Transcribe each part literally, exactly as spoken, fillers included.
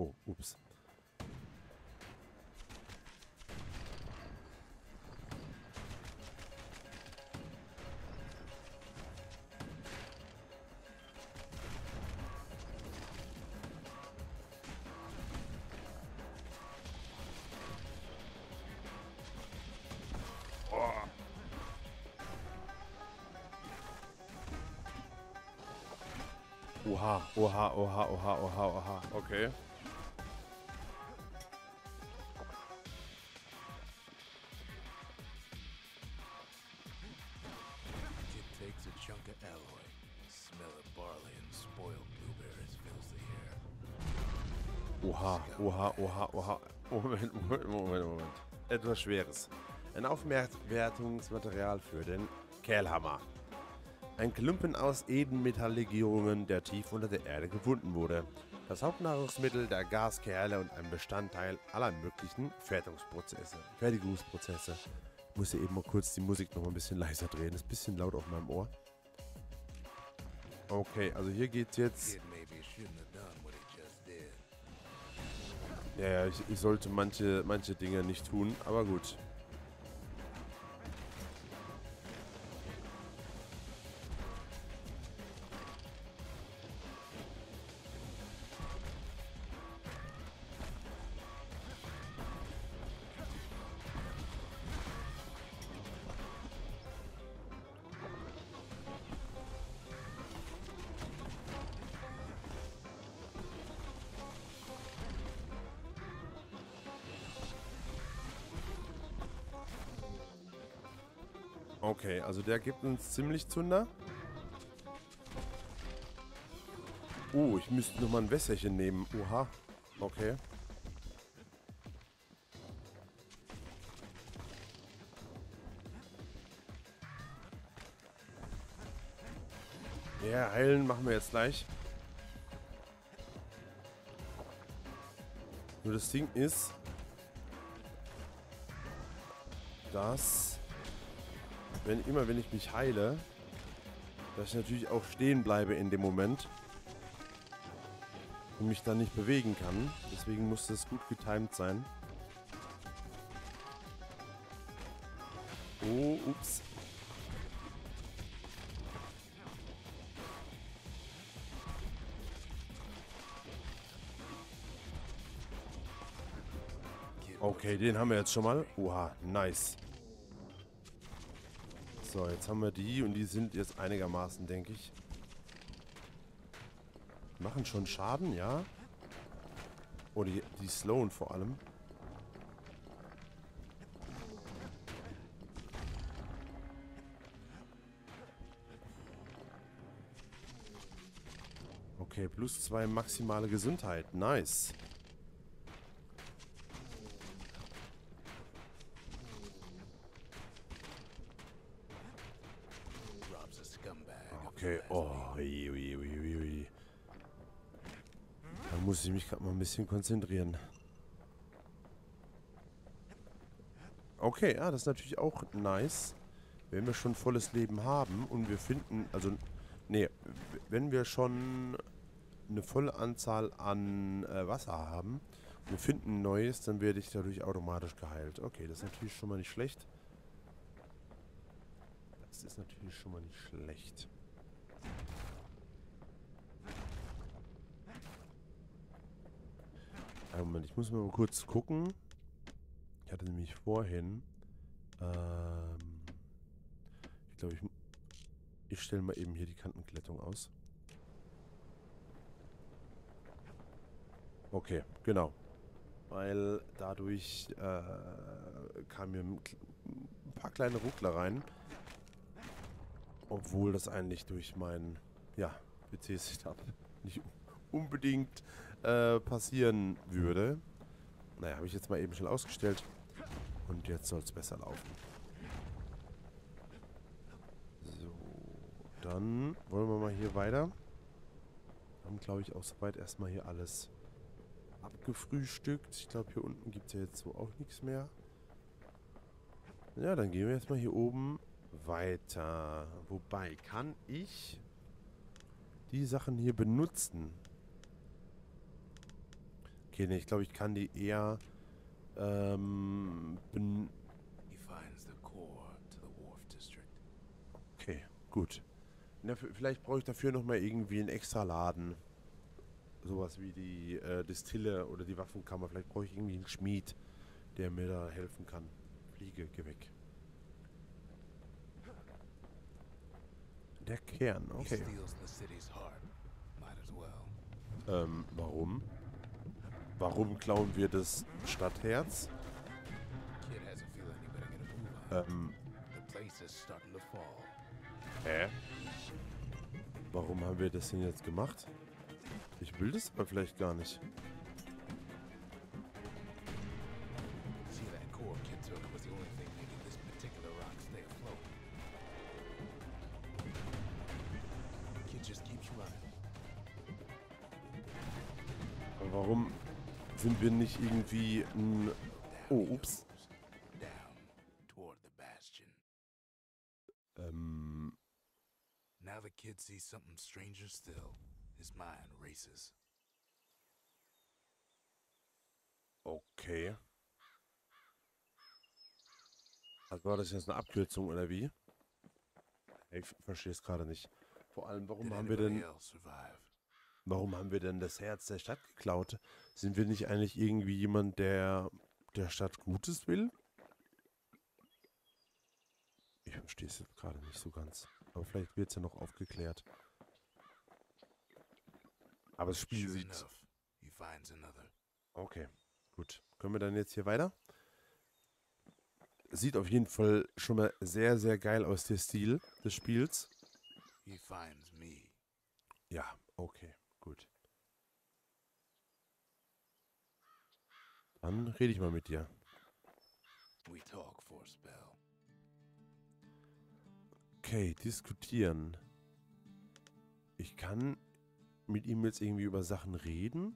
Oh, ups. Oha, oha, oha, oha, oha, oha. Okay. It takes a chunk of alloy. Smell of barley and spoiled blueberries fills the air. Oha, oha, oha, oha. Moment, Moment, Moment, Moment. Etwas Schweres. Ein Aufwertungsmaterial für den Kehlhammer. Ein Klumpen aus Edenmetalllegierungen, der tief unter der Erde gefunden wurde. Das Hauptnahrungsmittel der Gaskerle und ein Bestandteil aller möglichen Fertigungsprozesse. Fertigungsprozesse. Ich muss hier eben mal kurz die Musik noch mal ein bisschen leiser drehen. Ist ein bisschen laut auf meinem Ohr. Okay, also hier geht's jetzt... Kid maybe shouldn't have done what he just did. Ja, ja, ich, ich sollte manche, manche Dinge nicht tun, aber gut. Okay, also der gibt uns ziemlich Zunder. Oh, ich müsste nochmal ein Wässerchen nehmen. Oha. Okay. Ja, heilen machen wir jetzt gleich. Nur das Ding ist, dass, wenn immer wenn ich mich heile, dass ich natürlich auch stehen bleibe in dem Moment und mich dann nicht bewegen kann. Deswegen muss das gut getimed sein. Oh, ups. Okay, den haben wir jetzt schon mal. Oha, nice. So, jetzt haben wir die und die sind jetzt einigermaßen, denke ich. Machen schon Schaden, ja. Oh, die, die slowen vor allem. Okay, plus zwei maximale Gesundheit. Nice. Rob's a scumbag. Okay, oh, ui, ui, ui, ui, ui. Da muss ich mich gerade mal ein bisschen konzentrieren. Okay, ja, das ist natürlich auch nice. Wenn wir schon volles Leben haben und wir finden, also, nee, wenn wir schon eine volle Anzahl an äh, Wasser haben und wir finden ein neues, dann werde ich dadurch automatisch geheilt. Okay, das ist natürlich schon mal nicht schlecht. Das ist natürlich schon mal nicht schlecht. Einen Moment, ich muss mal kurz gucken. Ich hatte nämlich vorhin, ähm, ich glaube, ich, ich stelle mal eben hier die Kantenglättung aus. Okay, genau. Weil dadurch äh, kamen mir ein, ein paar kleine Ruckler rein. Obwohl das eigentlich durch mein, ja, P C-Setup nicht unbedingt äh, passieren würde. Naja, habe ich jetzt mal eben schnell ausgestellt. Und jetzt soll es besser laufen. So, dann wollen wir mal hier weiter. Haben, glaube ich, auch soweit erstmal hier alles abgefrühstückt. Ich glaube, hier unten gibt es ja jetzt so auch nichts mehr. Ja, dann gehen wir jetzt mal hier oben weiter. Wobei, kann ich die Sachen hier benutzen? Okay, ne, ich glaube, ich kann die eher ähm, ben He finds the core to the Wharf District. okay, gut. Na, v- vielleicht brauche ich dafür nochmal irgendwie einen extra Laden. Sowas wie die äh, Distille oder die Waffenkammer. Vielleicht brauche ich irgendwie einen Schmied, der mir da helfen kann. Fliege, geh weg. Der Kern, He okay. steals the city's heart. Might as well. Ähm, warum? Warum klauen wir das Stadtherz? Kid has a feeling he better get a move on. Ähm, The place is starting to fall. hä? Warum haben wir das denn jetzt gemacht? Ich will das aber vielleicht gar nicht. See, that core Kid took was the only thing making this particular rock stay afloat. Kid just keeps running. Aber warum sind wir nicht irgendwie ein... Down Oh, he ups. goes. Down toward the bastion. Ähm, Now the kid sees something stranger still. His mind races. okay. Also war das jetzt eine Abkürzung oder wie? Ich verstehe es gerade nicht. Vor allem, warum Did haben wir anybody denn... else survive? Warum haben wir denn das Herz der Stadt geklaut? Sind wir nicht eigentlich irgendwie jemand, der der Stadt Gutes will? Ich verstehe es jetzt gerade nicht so ganz. Aber vielleicht wird es ja noch aufgeklärt. Aber das Spiel Sure sieht... enough, he finds another. Okay, gut. Können wir dann jetzt hier weiter? Sieht auf jeden Fall schon mal sehr, sehr geil aus, der Stil des Spiels. He finds me. Ja, okay, gut. Dann rede ich mal mit dir. We talk for a spell. Okay, diskutieren. Ich kann mit ihm jetzt irgendwie über Sachen reden.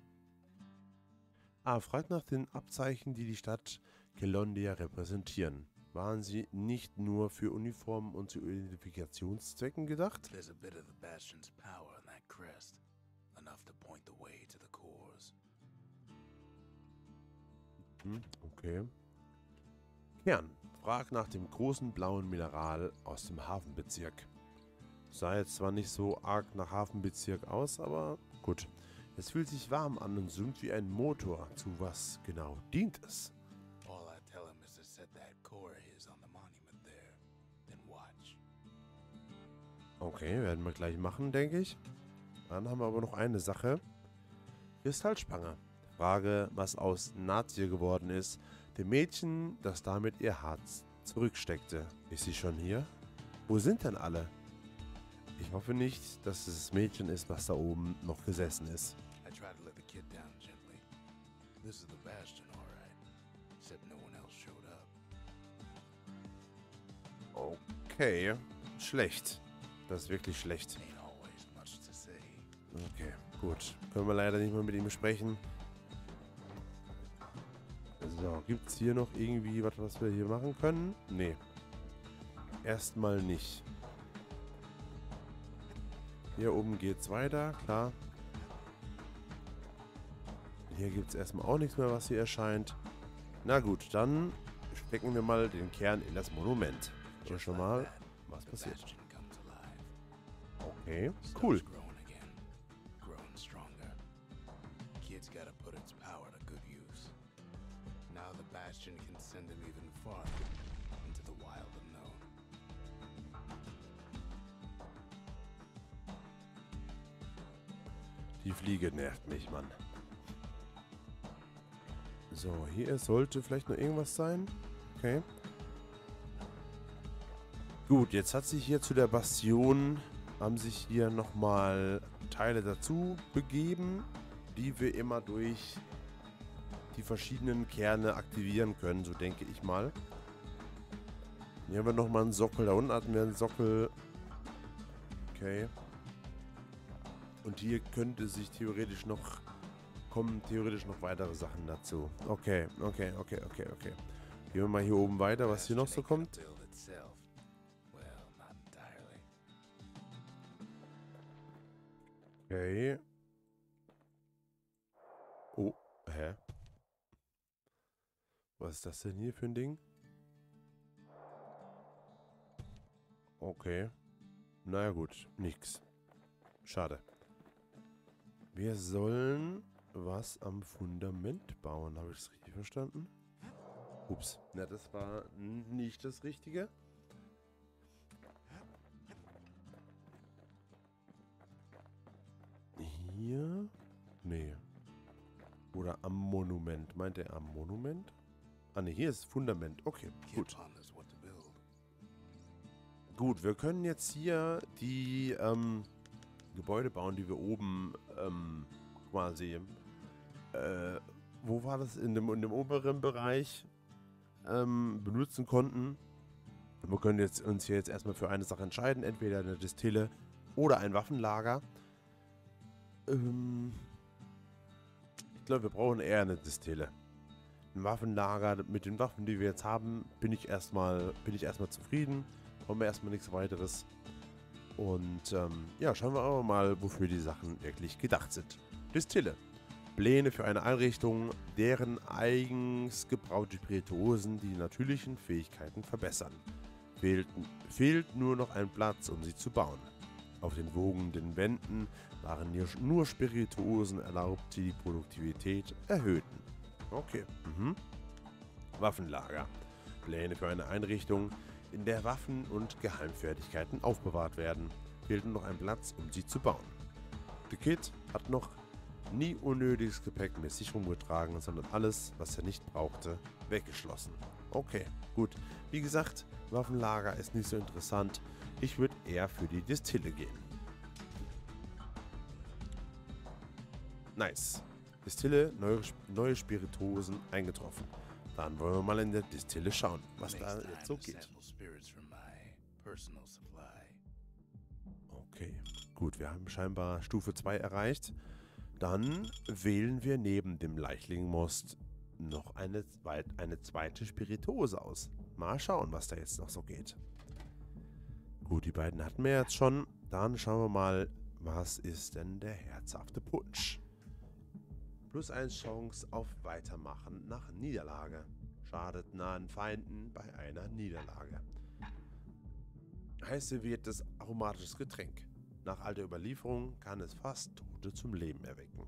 Ah, fragt nach den Abzeichen, die die Stadt Kelondia repräsentieren. Waren sie nicht nur für Uniformen und zu Identifikationszwecken gedacht? There's a bit of the Bastion's power in that crest. Enough to point the way to the cores. Hm, okay. Kern, frag nach dem großen blauen Mineral aus dem Hafenbezirk. Sah jetzt zwar nicht so arg nach Hafenbezirk aus, aber gut. Es fühlt sich warm an und summt wie ein Motor. Zu was genau dient es? All I tell him is to set that core of his on the monument there. Then watch. Okay, werden wir gleich machen, denke ich. Dann haben wir aber noch eine Sache. Kristallspange. Frage, was aus Natie geworden ist. Dem Mädchen, das damit ihr Herz zurücksteckte. Ist sie schon hier? Wo sind denn alle? Ich hoffe nicht, dass es das Mädchen ist, was da oben noch gesessen ist. I tried to let the kid down gently. This is the Bastion, all right. Except no one else showed up. Okay, schlecht. Das ist wirklich schlecht. Ain't always much to say. Okay, gut. Können wir leider nicht mehr mit ihm sprechen. So, gibt es hier noch irgendwie was, was wir hier machen können? Nee. Erstmal nicht. Hier oben geht's weiter, klar. Hier gibt es erstmal auch nichts mehr, was hier erscheint. Na gut, dann stecken wir mal den Kern in das Monument. Oder Just schon like mal, that, was the passiert. Bastion comes alive. Okay, Stuff's cool. growing again. Growing stronger. Kid's gotta put its power to good use. Now the Bastion can send him even farther into the wild unknown. Die Fliege nervt mich, Mann. So, hier sollte vielleicht noch irgendwas sein. Okay. Gut, jetzt hat sich hier zu der Bastion, haben sich hier nochmal Teile dazu begeben, die wir immer durch die verschiedenen Kerne aktivieren können, so denke ich mal. Hier haben wir nochmal einen Sockel, da unten hatten wir einen Sockel. Okay. Und hier könnte sich theoretisch noch, kommen theoretisch noch weitere Sachen dazu. Okay, okay, okay, okay, okay. Gehen wir mal hier oben weiter, was hier noch so Bastion ain't kommt. gonna build itself. Well, not entirely. Okay. Oh, Hä? Was ist das denn hier für ein Ding? Okay. Naja gut, nix. Schade. Wir sollen was am Fundament bauen. Habe ich das richtig verstanden? Ups. Na, das war nicht das Richtige. Hier? Nee. Oder am Monument. Meint er am Monument? Ah ne, hier ist Fundament. Okay, gut. Gut, wir können jetzt hier die ähm, Gebäude bauen, die wir oben ähm, quasi, äh, wo war das? In dem, in dem oberen Bereich ähm, benutzen konnten. Wir können jetzt, uns hier jetzt erstmal für eine Sache entscheiden, entweder eine Destille oder ein Waffenlager. Ähm, ich glaube, wir brauchen eher eine Destille. Ein Waffenlager mit den Waffen, die wir jetzt haben, bin ich erstmal, bin ich erstmal zufrieden. Brauchen wir erstmal nichts weiteres. Und ähm, ja, schauen wir aber mal, wofür die Sachen wirklich gedacht sind. Destille. Pläne für eine Einrichtung, deren eigens gebraute Spirituosen die natürlichen Fähigkeiten verbessern. Fehlt, fehlt nur noch ein Platz, um sie zu bauen. Auf den wogenden Wänden waren hier nur Spirituosen erlaubt, die die Produktivität erhöhten. Okay. Mhm. Waffenlager. Pläne für eine Einrichtung, in der Waffen und Geheimfertigkeiten aufbewahrt werden. Fehlt nur noch ein Platz, um sie zu bauen. The Kid hat noch nie unnötiges Gepäck mit sich rumgetragen, sondern alles, was er nicht brauchte, weggeschlossen. Okay, gut. Wie gesagt, Waffenlager ist nicht so interessant. Ich würde eher für die Destille gehen. Nice. Destille, neue, neue Spirituosen eingetroffen. Dann wollen wir mal in der Destille schauen, was da jetzt so geht. Okay, gut, wir haben scheinbar Stufe zwei erreicht. Dann wählen wir neben dem Leichlingmost noch eine, eine zweite Spirituose aus. Mal schauen, was da jetzt noch so geht. Gut, die beiden hatten wir jetzt schon. Dann schauen wir mal, was ist denn der herzhafte Punsch? Plus eins Chance auf Weitermachen nach Niederlage. Schadet nahen Feinden bei einer Niederlage. Heiß serviertes aromatisches Getränk. Nach alter Überlieferung kann es fast Tote zum Leben erwecken.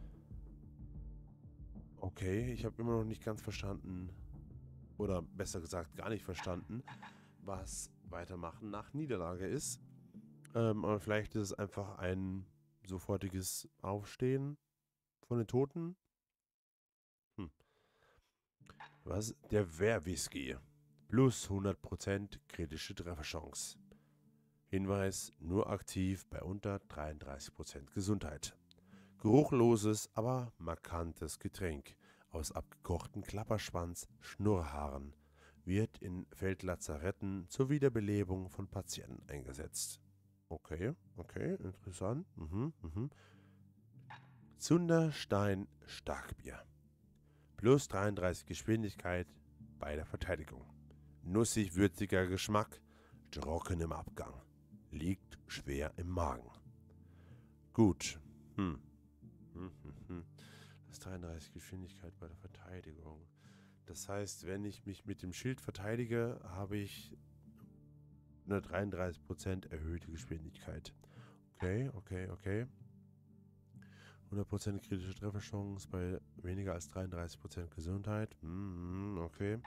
Okay, ich habe immer noch nicht ganz verstanden, oder besser gesagt gar nicht verstanden, was Weitermachen nach Niederlage ist. Ähm, aber vielleicht ist es einfach ein sofortiges Aufstehen von den Toten. Hm. Was? Der Wehrwhisky. Plus hundert Prozent kritische Trefferchance. Hinweis, nur aktiv bei unter dreiunddreißig Prozent Gesundheit. Geruchloses, aber markantes Getränk aus abgekochten Klapperschwanz-Schnurrhaaren wird in Feldlazaretten zur Wiederbelebung von Patienten eingesetzt. Okay, okay, interessant. Mhm, mhm. Zunderstein Starkbier. Plus dreiunddreißig Geschwindigkeit bei der Verteidigung. Nussig-würziger Geschmack, trocken im Abgang. Liegt schwer im Magen. Gut. Hm. Hm, hm, hm. Das ist dreiunddreißig Geschwindigkeit bei der Verteidigung. Das heißt, wenn ich mich mit dem Schild verteidige, habe ich eine dreiunddreißig Prozent erhöhte Geschwindigkeit. Okay, okay, okay. hundert Prozent kritische Trefferchance bei weniger als dreiunddreißig Prozent Gesundheit. Hm, okay.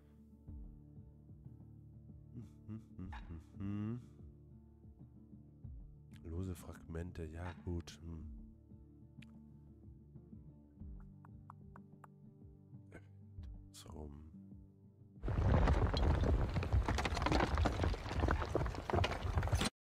Hm, hm, hm, hm. Lose Fragmente, ja gut. Hm. So rum.